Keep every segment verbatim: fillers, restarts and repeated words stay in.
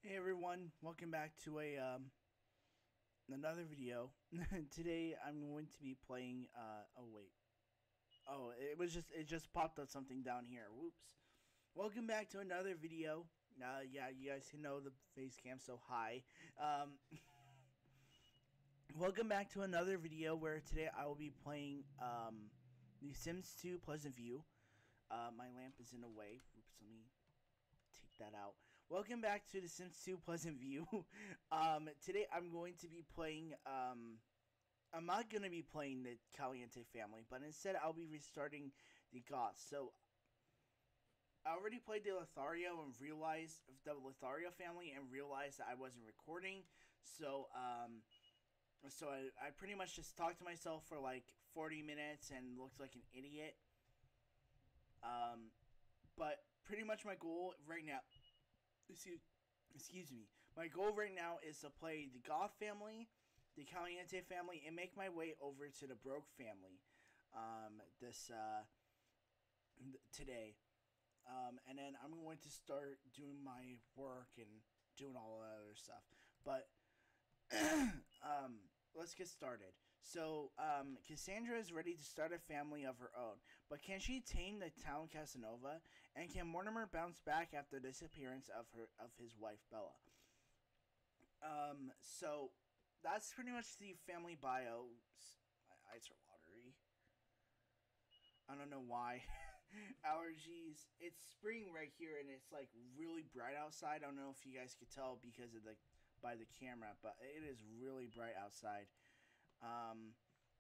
Hey everyone, welcome back to a um, another video. Today I'm going to be playing. Uh, oh wait, oh it was just it just popped up something down here. Whoops. Welcome back to another video. Uh, yeah, you guys can know the face cam so high. Um, welcome back to another video where today I will be playing um, The Sims two Pleasantview. Uh, my lamp is in the way. Oops, let me take that out. Welcome back to The Sims two Pleasantview. um, today I'm going to be playing, um, I'm not going to be playing the Caliente family, but instead I'll be restarting the Goth. So, I already played the Lothario and realized, the Lothario family, and realized that I wasn't recording. So, um, so I, I pretty much just talked to myself for like forty minutes and looked like an idiot. Um, but pretty much my goal right now, excuse, excuse me, my goal right now is to play the Goth family, the Caliente family, and make my way over to the Broke family, um, this, uh, today. Um, and then I'm going to start doing my work and doing all the other stuff. But, um, let's get started. So, um, Cassandra is ready to start a family of her own, but can she tame the town Casanova? And can Mortimer bounce back after the disappearance of her of his wife Bella? Um, so that's pretty much the family bios. My eyes are watery. I don't know why. Allergies. It's spring right here, and it's like really bright outside. I don't know if you guys could tell because of the by the camera, but it is really bright outside. Um,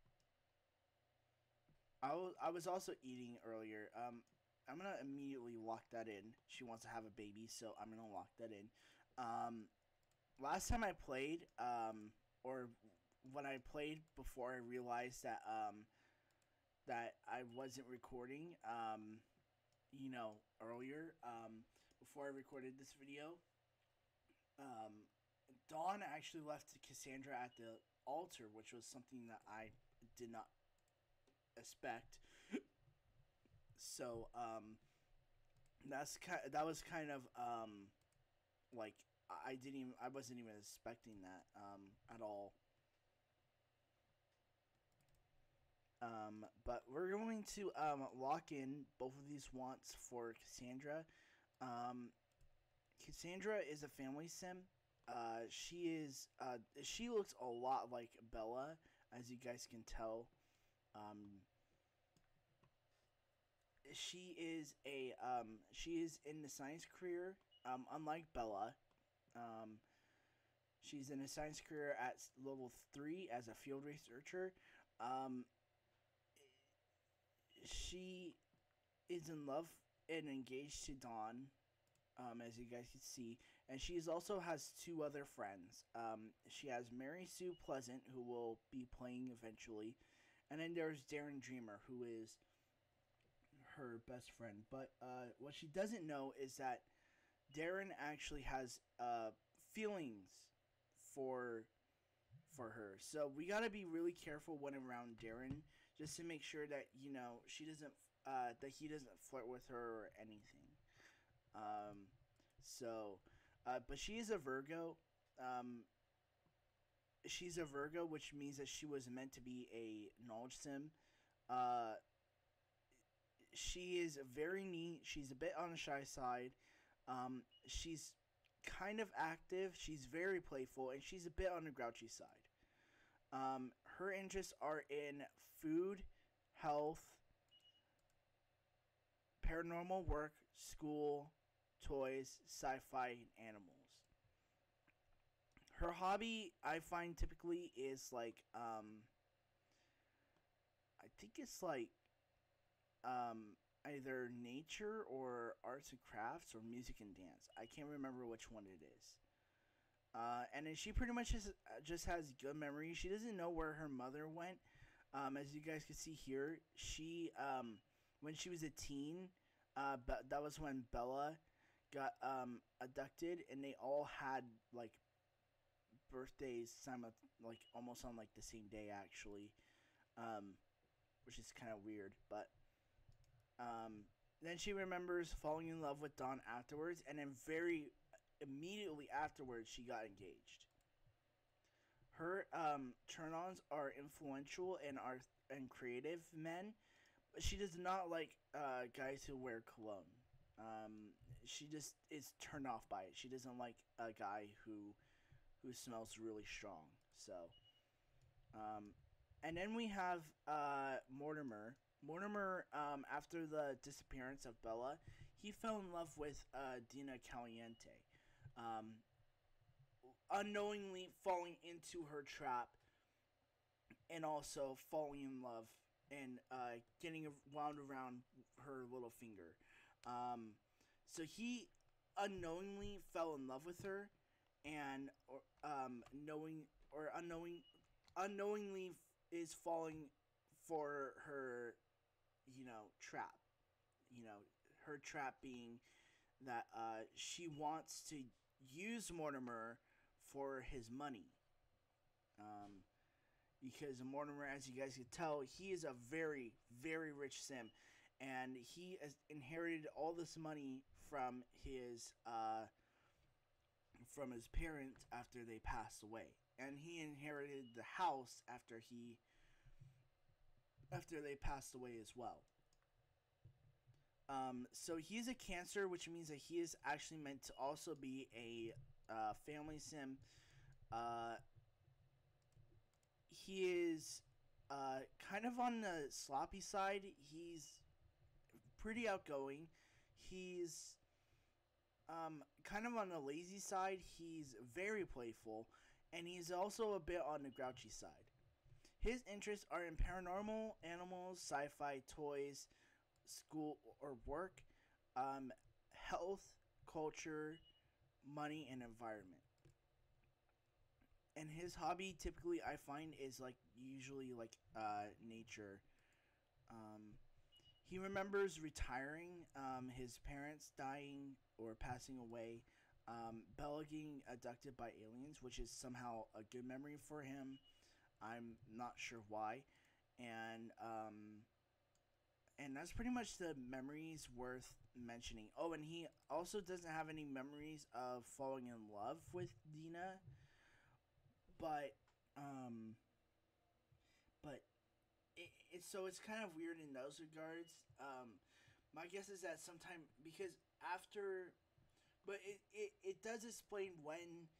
I was, I was also eating earlier. Um, I'm going to immediately lock that in. She wants to have a baby, so I'm going to lock that in. Um, last time I played, um, or when I played before I realized that, um, that I wasn't recording, um, you know, earlier, um, before I recorded this video, um, Dawn actually left Cassandra at the altar, which was something that I did not expect. So um that's kind that was kind of um like I didn't even I wasn't even expecting that um at all. Um but we're going to um lock in both of these wants for Cassandra. Um Cassandra is a family sim. Uh, she is, uh, she looks a lot like Bella, as you guys can tell. Um, she is a, um, she is in the science career, um, unlike Bella. Um, she's in a science career at level three as a field researcher. Um, she is in love and engaged to Don. Um, as you guys can see, and she also has two other friends. Um, she has Mary Sue Pleasant, who will be playing eventually, and then there's Darren Dreamer, who is her best friend. But uh, what she doesn't know is that Darren actually has uh, feelings for for her. So we gotta be really careful when around Darren, just to make sure that you know she doesn't uh, that he doesn't flirt with her or anything. Um, so, uh, but she is a Virgo. Um, she's a Virgo, which means that she was meant to be a knowledge sim. Uh, she is very neat. She's a bit on the shy side. Um, she's kind of active. She's very playful, and she's a bit on the grouchy side. Um, her interests are in food, health, paranormal work, school, toys, sci-fi, and animals. Her hobby, I find, typically is like, um, I think it's like, um, either nature or arts and crafts or music and dance. I can't remember which one it is. Uh, and then she pretty much just, just has good memory. She doesn't know where her mother went. Um, as you guys can see here, she, um, when she was a teen, uh, but that was when Bella got um abducted, and they all had like birthdays simul- like almost on like the same day actually, um which is kind of weird. But um then she remembers falling in love with Don afterwards, and then very immediately afterwards, she got engaged. Her um, turn-ons are influential and are and creative men, but she does not like uh, guys who wear cologne. Um, she just is turned off by it. She doesn't like a guy who who smells really strong. So, um, and then we have uh, Mortimer. Mortimer, um, after the disappearance of Bella, he fell in love with uh, Dina Caliente, um, unknowingly falling into her trap, and also falling in love and uh, getting wound around her little finger. Um, so he unknowingly fell in love with her, and or, um, knowing or unknowing unknowingly is falling for her, you know, trap. You know, her trap being that uh, she wants to use Mortimer for his money. Um, because Mortimer, as you guys can tell, he is a very, very rich sim, and he has inherited all this money from his uh, from his parents after they passed away, and he inherited the house after he after they passed away as well. Um, so he's a Cancer, which means that he is actually meant to also be a uh, family sim. Uh, he is uh, kind of on the sloppy side. He's pretty outgoing. He's um, kind of on the lazy side. He's very playful, and he's also a bit on the grouchy side. His interests are in paranormal, animals, sci-fi, toys, school or work, um, health, culture, money, and environment. And his hobby typically I find is like usually like uh, nature. Um, he remembers retiring, um, his parents dying or passing away, um, Bella getting abducted by aliens, which is somehow a good memory for him. I'm not sure why, and um, and that's pretty much the memories worth mentioning. Oh, and he also doesn't have any memories of falling in love with Dina, but um, but it, it's so it's kind of weird in those regards. Um, my guess is that sometime because after, but it, it, it does explain when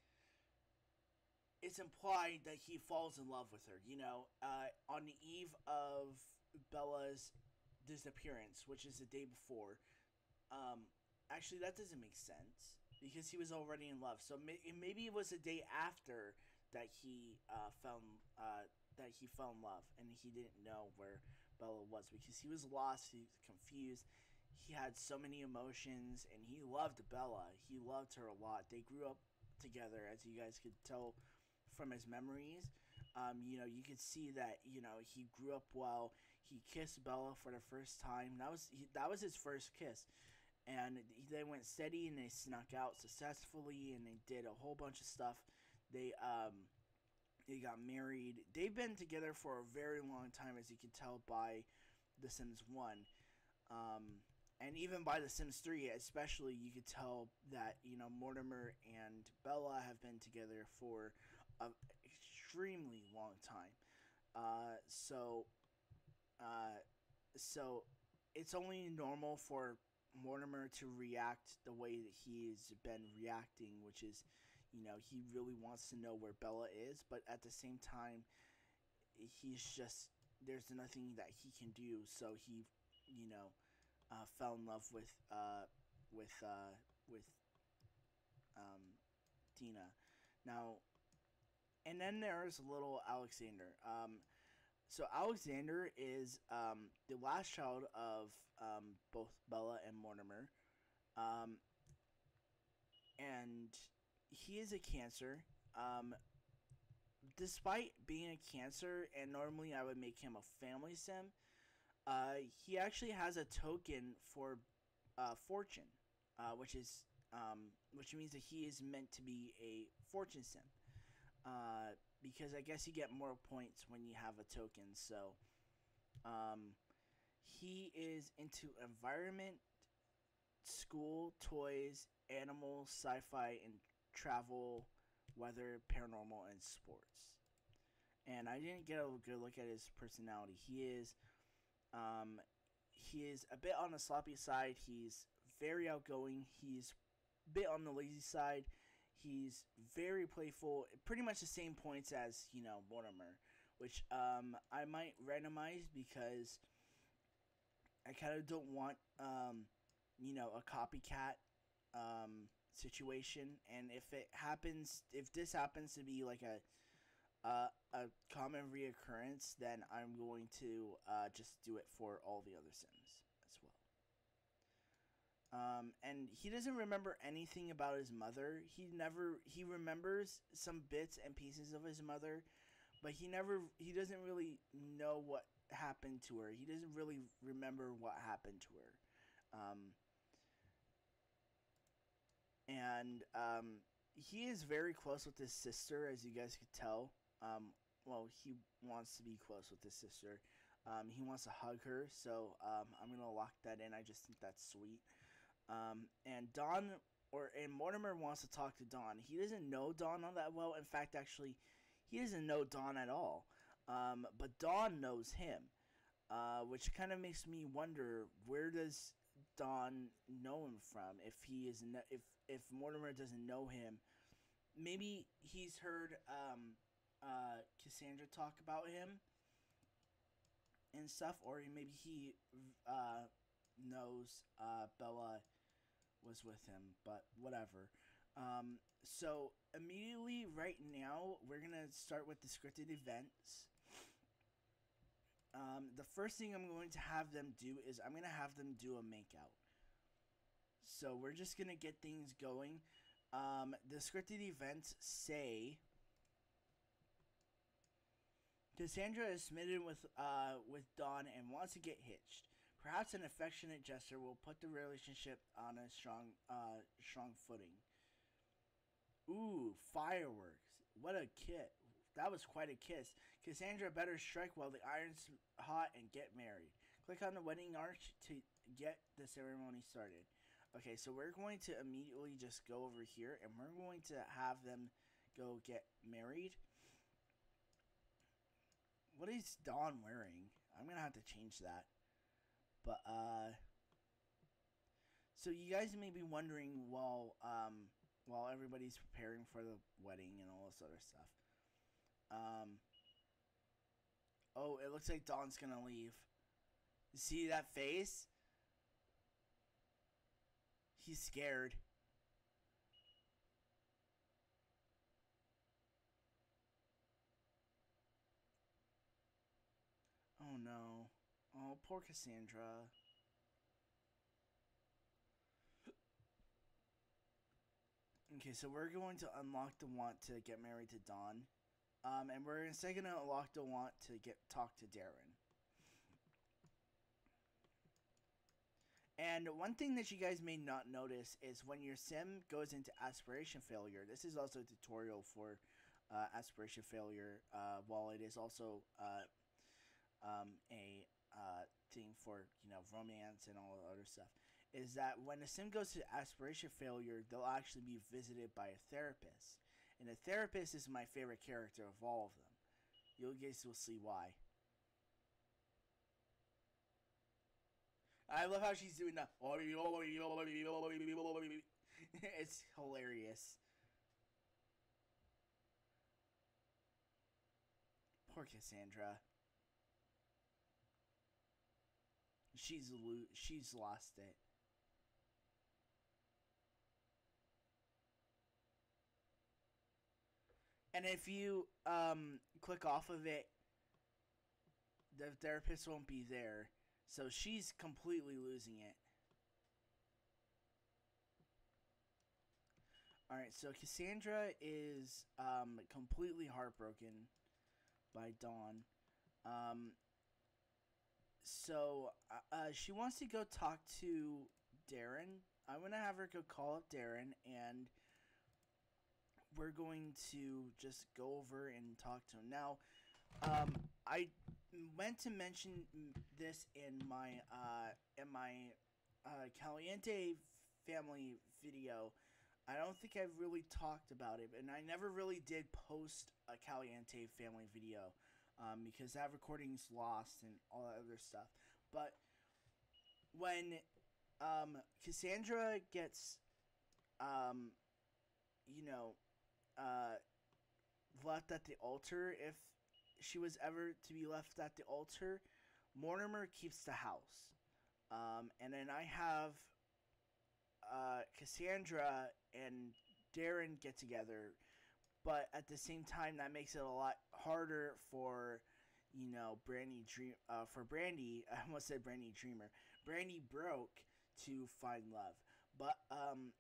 it's implied that he falls in love with her, you know, uh, on the eve of Bella's disappearance, which is the day before. Um, actually, that doesn't make sense because he was already in love. So may- maybe it was the day after that he uh, fell uh, that he fell in love, and he didn't know where Bella was because he was lost, he was confused. He had so many emotions, and he loved Bella. He loved her a lot. They grew up together, as you guys could tell from his memories. Um, you know, you could see that, you know, he grew up well. He kissed Bella for the first time. That was he, that was his first kiss. And they went steady, and they snuck out successfully, and they did a whole bunch of stuff. They um they got married. They've been together for a very long time, as you can tell by The Sims one. Um, and even by The Sims three, especially, you could tell that, you know, Mortimer and Bella have been together for an extremely long time. Uh, so, uh, so it's only normal for Mortimer to react the way that he's been reacting, which is, you know, he really wants to know where Bella is, but at the same time, he's just, there's nothing that he can do, so he, you know, uh, fell in love with, uh, with, uh, with, um, Dina. Now, and then there's little Alexander. Um, so Alexander is um, the last child of um, both Bella and Mortimer, um, and he is a Cancer. Um, despite being a Cancer, and normally I would make him a family sim, uh, he actually has a token for uh, fortune, uh, which is um, which means that he is meant to be a fortune sim. Uh, because I guess you get more points when you have a token. So, um, he is into environment, school, toys, animals, sci-fi, and travel, weather, paranormal, and sports. And I didn't get a good look at his personality. He is, um, he is a bit on the sloppy side. He's very outgoing. He's a bit on the lazy side. He's very playful. Pretty much the same points as, you know, Mortimer, which um, I might randomize because I kind of don't want, um, you know, a copycat um, situation. And if it happens, if this happens to be like a uh, a common reoccurrence, then I'm going to uh, just do it for all the other Sims as well. Um, and he doesn't remember anything about his mother. He never he remembers some bits and pieces of his mother, but he never he doesn't really know what happened to her. He doesn't really remember what happened to her. Um, and um, he is very close with his sister, as you guys could tell. Um, well, he wants to be close with his sister. Um, he wants to hug her, so um, I'm going to lock that in. I just think that's sweet. Um, and Don, or and Mortimer wants to talk to Don. He doesn't know Don all that well. In fact, actually, he doesn't know Don at all. Um, but Don knows him, uh, which kind of makes me wonder, where does Don know him from? If he is, no, if if Mortimer doesn't know him, maybe he's heard um, uh, Cassandra talk about him and stuff, or maybe he uh, knows uh, Bella was with him, but whatever. Um, so immediately right now, we're going to start with the scripted events. Um, the first thing I'm going to have them do is I'm going to have them do a makeout. So we're just going to get things going. Um, the scripted events say Cassandra is smitten with uh, with Don and wants to get hitched. Perhaps an affectionate gesture will put the relationship on a strong, uh, strong footing. Ooh, fireworks! What a kiss! That was quite a kiss. Cassandra better strike while the iron's hot and get married. Click on the wedding arch to get the ceremony started. Okay, so we're going to immediately just go over here, and we're going to have them go get married. What is Dawn wearing? I'm going to have to change that. But, uh... so you guys may be wondering while, um... while everybody's preparing for the wedding and all this other stuff. Um... Oh, it looks like Dawn's going to leave. You see that face? He's scared. Oh no. Oh, poor Cassandra. Okay, so we're going to unlock the want to get married to Dawn. Um, and we're instead going to unlock the want to get talk to Darren. And one thing that you guys may not notice is when your sim goes into aspiration failure, this is also a tutorial for uh, aspiration failure, uh, while it is also uh, um, a uh, thing for, you know, romance and all the other stuff, is that when a sim goes to aspiration failure, they'll actually be visited by a therapist. And a therapist is my favorite character of all of them. You guys will see why. I love how she's doing that. It's hilarious. Poor Cassandra. She's lo- she's lost it. And if you um click off of it, the therapist won't be there. So she's completely losing it. Alright, so Cassandra is um, completely heartbroken by Dawn. Um, so uh, she wants to go talk to Darren. I'm going to have her go call up Darren, and we're going to just go over and talk to him. Now, um, I meant to mention this in my uh, in my uh, Caliente family video. I don't think I've really talked about it, and I never really did post a Caliente family video um, because that recording's lost and all that other stuff. But when um, Cassandra gets, um, you know, uh, left at the altar, if she was ever to be left at the altar, Mortimer keeps the house. Um, and then I have uh, Cassandra and Darren get together, but at the same time, that makes it a lot harder for, you know, Brandy Dream uh, for Brandy. I almost said Brandy Dreamer. Brandy Broke to find love, but um,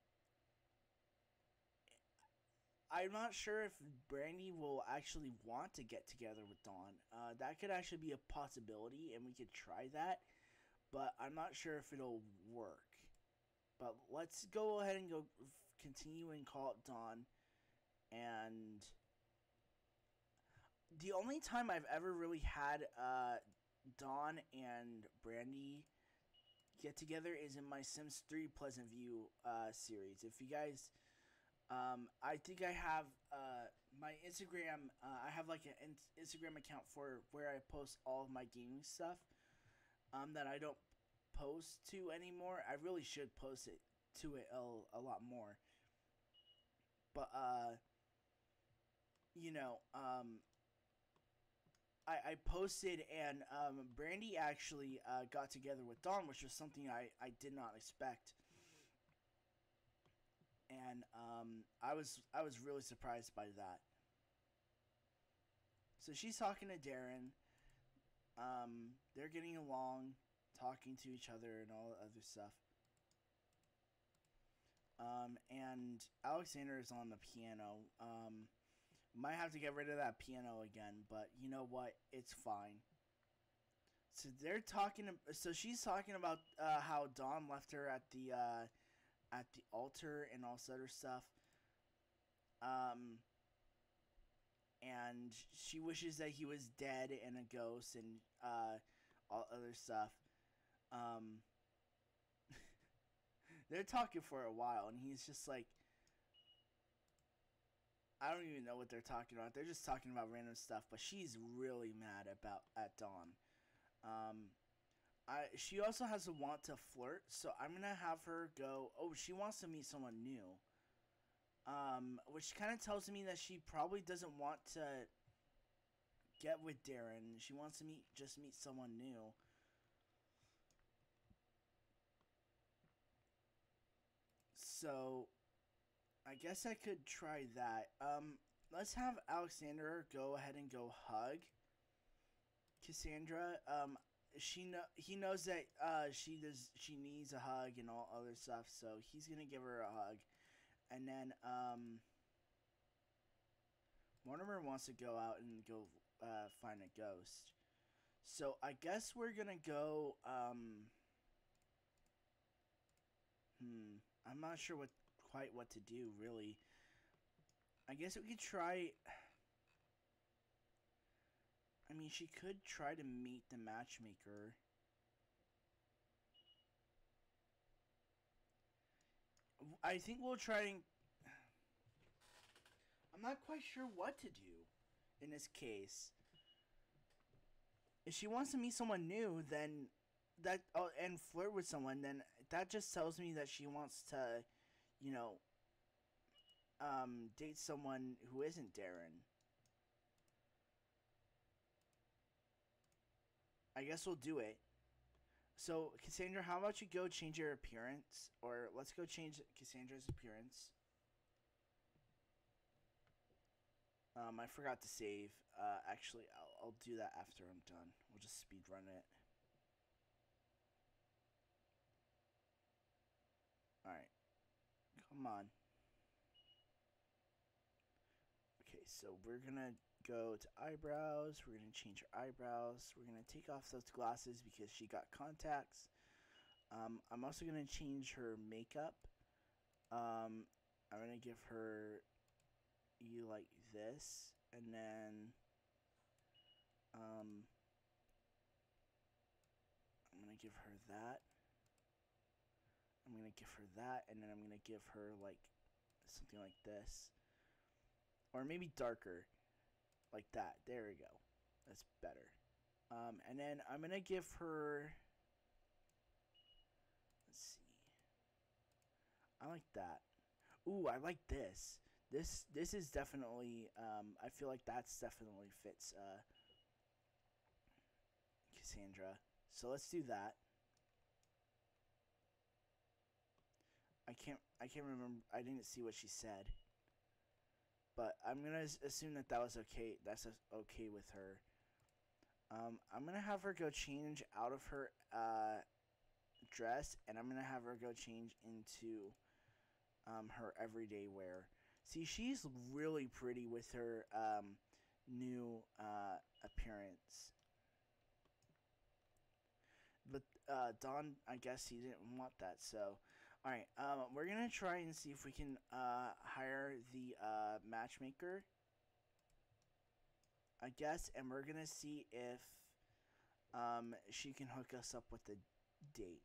I'm not sure if Brandy will actually want to get together with Dawn. Uh, that could actually be a possibility, and we could try that, but I'm not sure if it'll work. But let's go ahead and go continue and call it Dawn. And the only time I've ever really had uh, Dawn and Brandy get together is in my Sims three Pleasantview uh, series. If you guys, um, I think I have uh, my Instagram. Uh, I have like an Instagram account for where I post all of my gaming stuff um, that I don't post to anymore. I really should post it to it a, a lot more. But uh, you know, um, I, I posted, and um, Brandy actually uh, got together with Dawn, which was something I, I did not expect. And um, I was I was really surprised by that. So she's talking to Darren. Um, they're getting along, talking to each other and all the other stuff. Um, and Alexander is on the piano. Um, might have to get rid of that piano again, but you know what? It's fine. So they're talking. So she's talking about uh, how Dawn left her at the uh, at the altar and all this other stuff. Um, and she wishes that he was dead and a ghost and uh, all other stuff. Um, they're talking for a while, and he's just like, I don't even know what they're talking about. They're just talking about random stuff, but she's really mad about at Dawn. Um, I she also has a want to flirt, so I'm gonna have her go. Oh, she wants to meet someone new. Um, which kind of tells me that she probably doesn't want to get with Darren. She wants to meet just meet someone new. So, I guess I could try that. Um, let's have Alexander go ahead and go hug Cassandra. Um, she know he knows that uh she does she needs a hug and all other stuff, so he's gonna give her a hug, and then um, Mortimer wants to go out and go uh find a ghost. So I guess we're gonna go. Um, hmm. I'm not sure what quite what to do, really. I guess we could try. I mean, she could try to meet the matchmaker. I think we'll try and. I'm not quite sure what to do in this case. If she wants to meet someone new, then that oh, and flirt with someone, then that just tells me that she wants to, you know, um, date someone who isn't Darren. I guess we'll do it. So, Cassandra, how about you go change your appearance? Or let's go change Cassandra's appearance. Um, I forgot to save. Uh, actually, I'll, I'll do that after I'm done. We'll just speed run it. Alright. Come on. Okay, so we're gonna go to eyebrows. We're gonna change her eyebrows. We're gonna take off those glasses because she got contacts. Um, I'm also gonna change her makeup. Um, I'm gonna give her you like this, and then um, I'm gonna give her that. I'm gonna give her that, and then I'm gonna give her like something like this. Or maybe darker. Like that. There we go. That's better. Um, and then I'm going to give her... Let's see. I like that. Ooh, I like this. This this is definitely... Um, I feel like that's definitely fits uh, Cassandra. So let's do that. I can't I can't remember. I didn't see what she said. But I'm going to assume that that was okay. That's okay with her. Um, I'm going to have her go change out of her uh, dress. And I'm going to have her go change into um, her everyday wear. See, she's really pretty with her um, new uh, appearance. But uh, Don, I guess he didn't want that. So, alright. Um, we're going to try and see if we can uh, hire the uh, matchmaker. I guess. And we're going to see if um, she can hook us up with a date.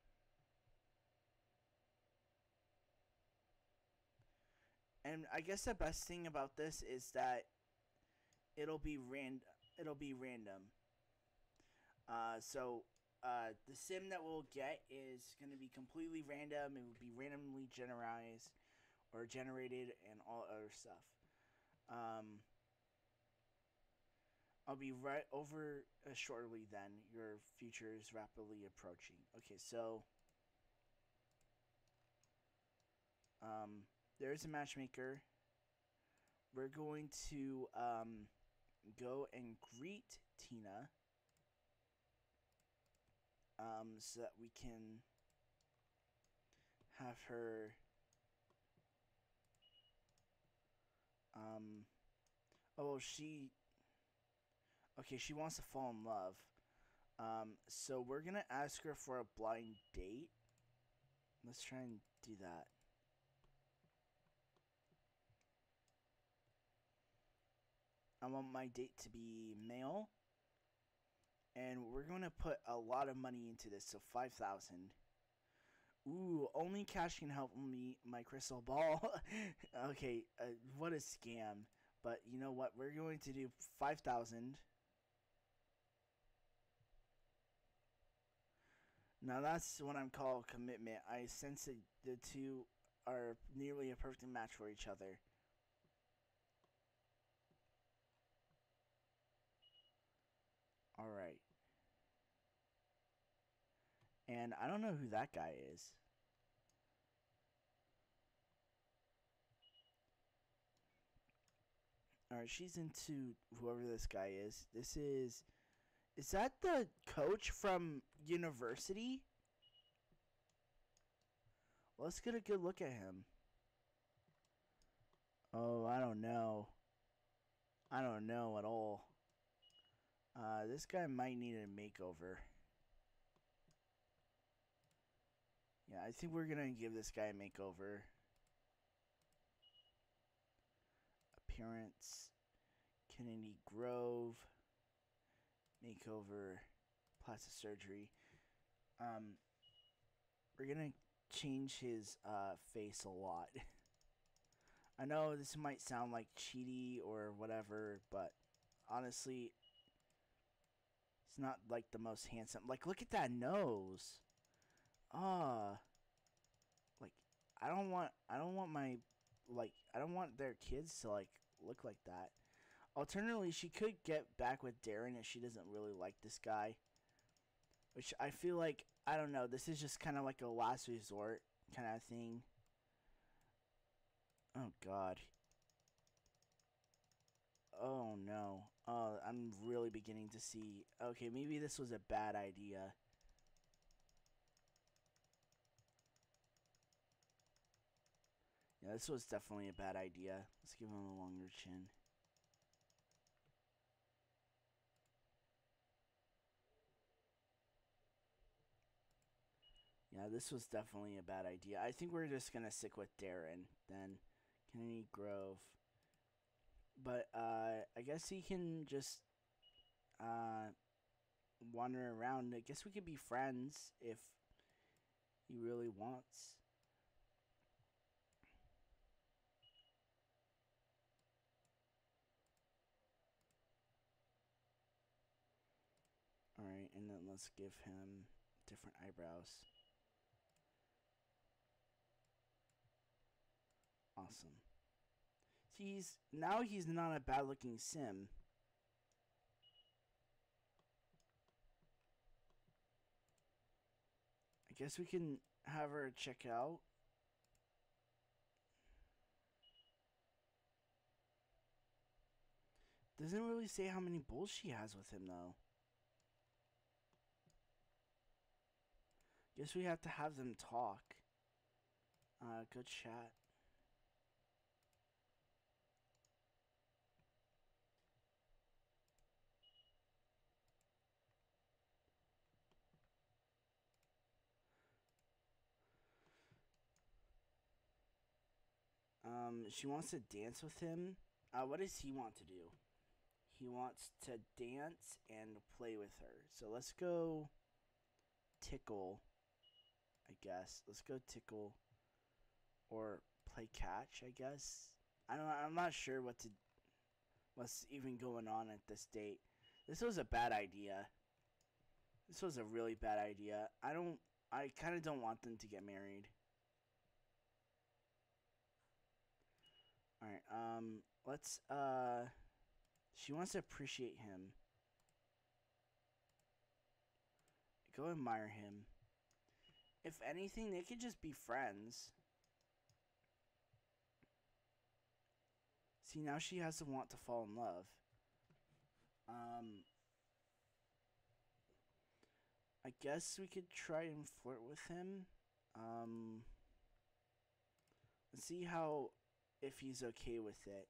And I guess the best thing about this is that it'll be ran it'll be random. Uh, so uh, the sim that we'll get is going to be completely random. It will be randomly generated or generated and all other stuff. Um, I'll be right over uh, shortly then. Your future is rapidly approaching. Okay, so um, there's a matchmaker. We're going to um, go and greet Tina um, so that we can have her um, oh, she okay, she wants to fall in love. Um, so we're going to ask her for a blind date. Let's try and do that. I want my date to be male. And we're going to put a lot of money into this, so five thousand. Ooh, only cash can help me, my crystal ball. Okay, uh, what a scam. But you know what? We're going to do five thousand. Now that's what I'm called commitment. I sense that the two are nearly a perfect match for each other. Alright. And I don't know who that guy is. Alright, she's into whoever this guy is. This is... Is that the coach from university? Let's get a good look at him. Oh, I don't know. I don't know at all. Uh, this guy might need a makeover. Yeah, I think we're gonna give this guy a makeover. Appearance. Kennedy Grove. Makeover. Plastic surgery. Um, we're gonna change his uh, face a lot. I know this might sound like cheaty or whatever, but honestly, it's not like the most handsome. Like, look at that nose. Ah, uh, like I don't want, I don't want my, like, I don't want their kids to like look like that. Alternatively, she could get back with Darren if she doesn't really like this guy. Which I feel like, I don't know, this is just kind of like a last resort kind of thing. Oh, God. Oh, no. Oh, I'm really beginning to see. Okay, maybe this was a bad idea. Yeah, this was definitely a bad idea. Let's give him a longer chin. Yeah, this was definitely a bad idea. I think we're just going to stick with Darren then. Kennedy Grove. But uh, I guess he can just uh, wander around. I guess we could be friends if he really wants. and then let's give him different eyebrows. Awesome. He's now he's not a bad looking sim. I guess we can have her check out. Doesn't really say how many bulls she has with him though. Guess we have to have them talk. Uh, go chat. Um, she wants to dance with him. Uh, what does he want to do? He wants to dance and play with her. So let's go tickle, I guess. Let's go tickle or play catch, I guess. I don't I'm not sure what to what's even going on at this date. This was a bad idea. This was a really bad idea. I don't I kind of don't want them to get married. All right, um let's uh she wants to appreciate him. Go admire him. If anything, they could just be friends. See, now she has to want to fall in love. Um, I guess we could try and flirt with him. Um, let's see how, if he's okay with it.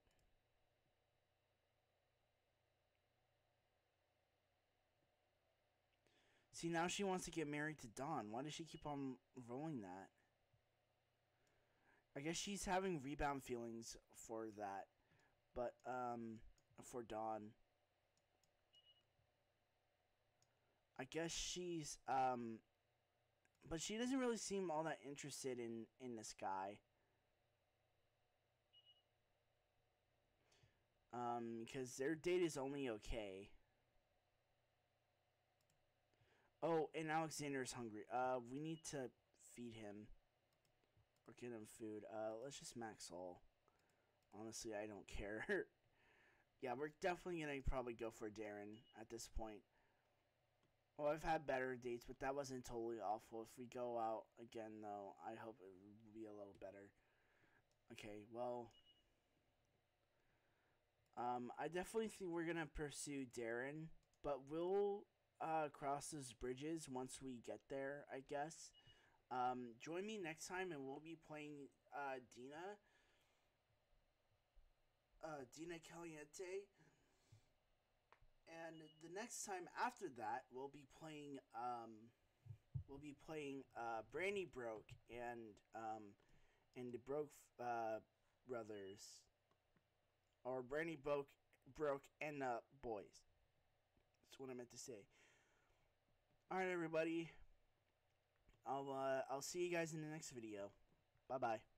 See, now she wants to get married to Don. Why does she keep on rolling that? I guess she's having rebound feelings for that. But, um, for Don. I guess she's, um, but she doesn't really seem all that interested in, in this guy. Um, because their date is only okay. Oh, and Alexander's hungry. Uh, we need to feed him. Or get him food. Uh, let's just max all. Honestly, I don't care. Yeah, we're definitely gonna probably go for Darren at this point. Well, I've had better dates, but that wasn't totally awful. If we go out again, though, I hope it will be a little better. Okay, well, um, I definitely think we're gonna pursue Darren, but we'll uh, cross those bridges once we get there, I guess. Um, join me next time, and we'll be playing uh, Dina. Uh, Dina Caliente. And the next time after that, we'll be playing, um, we'll be playing, uh, Brandy Broke and, um, and the Broke, uh, Brothers. Or Brandy Broke, Broke and, uh, Boys. That's what I meant to say. Alright, everybody. I'll, uh, I'll see you guys in the next video. Bye-bye.